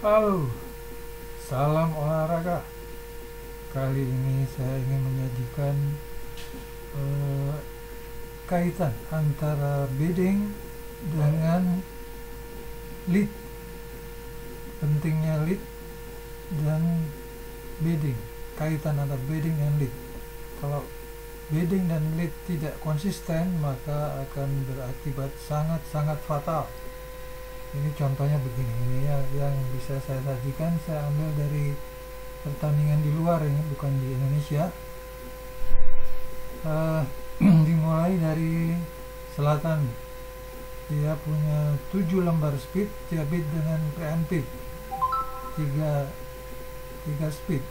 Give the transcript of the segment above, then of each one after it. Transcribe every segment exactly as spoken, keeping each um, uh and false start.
Halo, salam olahraga. Kali ini saya ingin menyajikan eh, kaitan antara bidding dengan lead, pentingnya lead dan bidding, kaitan antara bidding dan lead. Kalau bidding dan lead tidak konsisten, maka akan berakibat sangat-sangat fatal. Ini contohnya begini, ini ya yang bisa saya sajikan, saya ambil dari pertandingan di luar, ini bukan di Indonesia. uh, dimulai dari selatan, dia punya tujuh lembar speed, dia bid dengan preemptive tiga, tiga speed.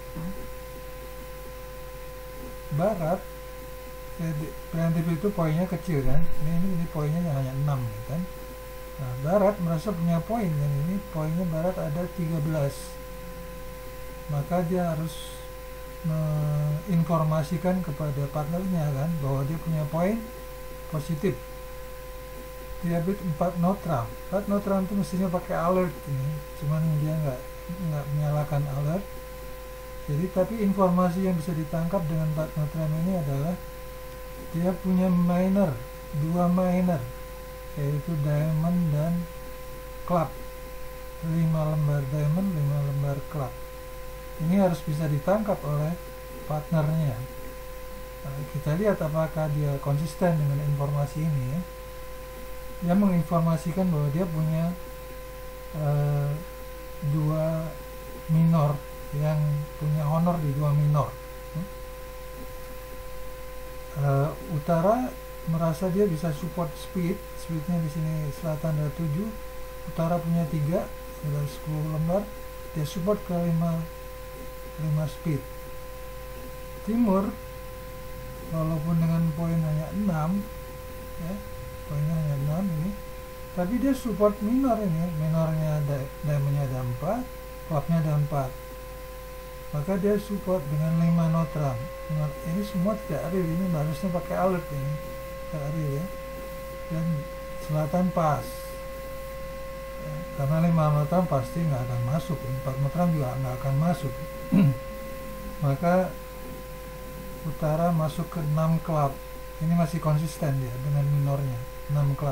Barat, preemptive itu poinnya kecil kan, ini, ini, ini poinnya hanya enam kan. Nah, Barat merasa punya poin, dan ini poinnya Barat ada tiga belas. Maka dia harus menginformasikan kepada partnernya kan bahwa dia punya poin positif. Dia bid empat neutral. empat neutral itu mestinya pakai alert ini, cuman dia nggak nggak menyalakan alert. Jadi tapi informasi yang bisa ditangkap dengan empat neutral ini adalah dia punya minor, dua minor, yaitu diamond dan club, lima lembar diamond, lima lembar club. Ini harus bisa ditangkap oleh partnernya. Nah, kita lihat apakah dia konsisten dengan informasi ini ya. Dia menginformasikan bahwa dia punya uh, dua minor, yang punya honor di dua minor. uh, Utara merasa dia bisa support speed, speednya di sini selatan ada tujuh, utara punya tiga, ada sepuluh lembar, dia support ke lima, lima speed. Timur walaupun dengan poin hanya enam ya, poinnya hanya enam ini, tapi dia support minor ini, minornya ada, diamondnya ada empat, clubnya ada empat, maka dia support dengan lima neutral. Ini semua tidak real, ini harusnya pakai alert ini, tidak real ya. Dan selatan pas ya, karena lima neutral pasti nggak akan masuk, empat neutral juga nggak akan masuk. Maka utara masuk ke enam club, ini masih konsisten dia dengan minornya enam club.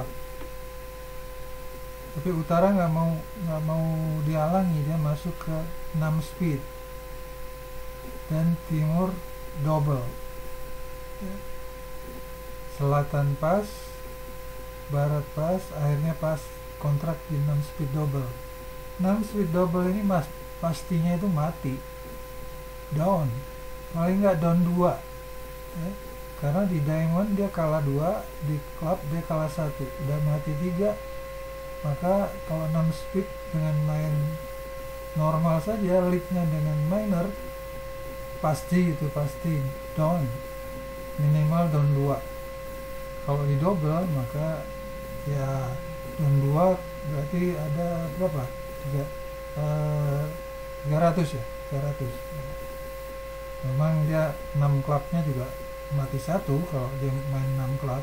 Tapi utara nggak mau nggak mau dihalangi, dia masuk ke enam speed. Dan timur double ya. Selatan pas, barat pas, akhirnya pas kontrak di enam speed double. enam speed double ini mas, pastinya itu mati, down, paling nggak down dua ya. Karena di diamond dia kalah dua, di club dia kalah satu, udah mati tiga. Maka kalau enam speed dengan main normal saja, leadnya dengan minor, pasti itu pasti down, minimal down dua. Kalau di double maka ya down dua berarti ada berapa? tiga, uh, tiga ratus ya, tiga ratus. Memang dia enam klubnya juga mati satu kalau dia main enam klub.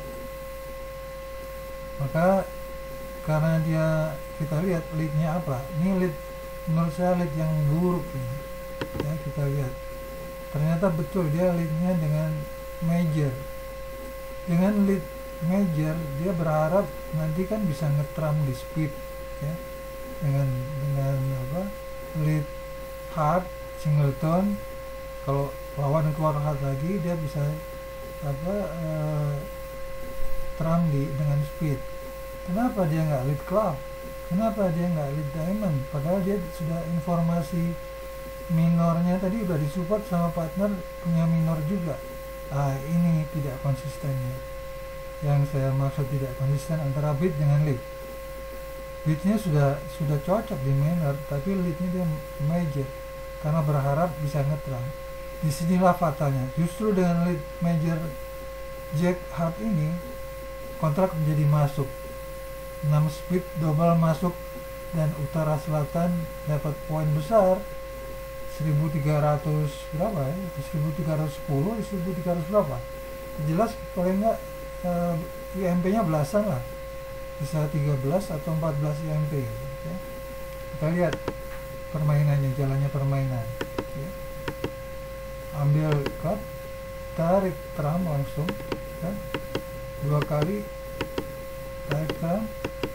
Maka karena dia, kita lihat leadnya apa, ini lead menurut saya lead yang buruk ini ya. Kita lihat ternyata betul dia leadnya dengan major. Dengan lead major dia berharap nanti kan bisa ngetram di speed ya, dengan dengan apa, lead hard singleton, kalau lawan keluar hard lagi dia bisa apa uh, tram di dengan speed. Kenapa dia nggak lead club, kenapa dia nggak lead diamond, padahal dia sudah informasi minornya tadi udah disupport sama partner punya minor juga. Ah, ini tidak konsistennya. Yang saya maksud tidak konsisten antara bid dengan lead. Bidnya sudah sudah cocok di minor, tapi leadnya dia major karena berharap bisa ngetram. Disinilah fatalnya. Justru dengan lead major jack hard ini kontrak menjadi masuk, enam speed double masuk, dan utara selatan dapat poin besar seribu tiga ratus berapa ya, seribu tiga ratus sepuluh, seribu tiga ratus berapa, jelas paling nggak uh, I M P nya belasan lah, bisa tiga belas atau empat belas I M P ya. Kita lihat permainannya, jalannya permainan ya. Ambil cut, tarik trump langsung kan, dua kali tarik trump,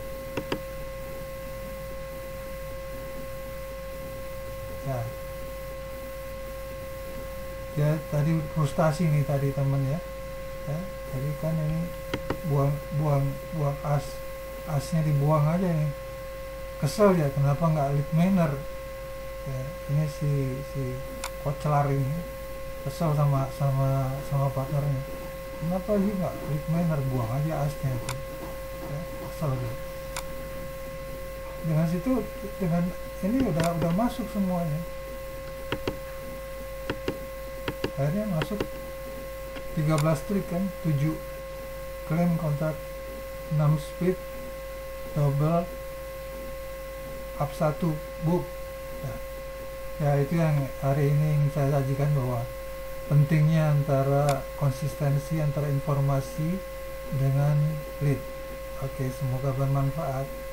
ya ya tadi frustasi nih tadi temen ya, ya tadi kan ini buang buang buang as asnya dibuang aja nih, kesel ya kenapa nggak lead miner ya. Ini si si Kocelar ini kesel sama sama sama partnernya, kenapa sih nggak lead miner, buang aja asnya itu ya, kesel gitu. Dengan situ, dengan ini udah udah masuk semuanya, akhirnya masuk tiga belas trik kan, tujuh klaim kontrak, enam speed, double, up satu, book. Nah, ya itu yang hari ini ingin saya sajikan, bahwa pentingnya antara konsistensi antara informasi dengan lead. Oke, semoga bermanfaat.